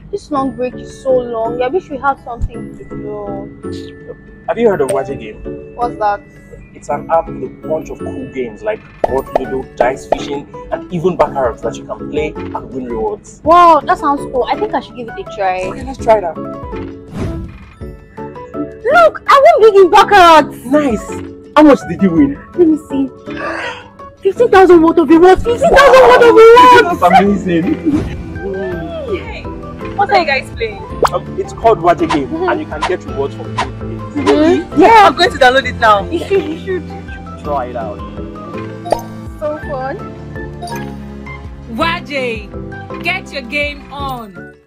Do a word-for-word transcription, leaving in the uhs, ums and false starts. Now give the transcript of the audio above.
This long break is so long. I wish we had something to do. Have you heard of WAJE game? What's that? It's an app with a bunch of cool games like board ludo, dice fishing, and even baccarat that you can play and win rewards. Wow, that sounds cool. I think I should give it a try. Okay, let's try that. Look, I won big in baccarat. Nice. How much did you win? Let me see. fifteen thousand worth of rewards. fifteen thousand worth of rewards. That's amazing. Hey, what are you guys playing? Um, it's called WAJE game, mm-hmm. and you can get rewards from good games. Mm-hmm. Yeah, I'm going to download it now. You should, you should. Try it out. So fun. WAJE, get your game on.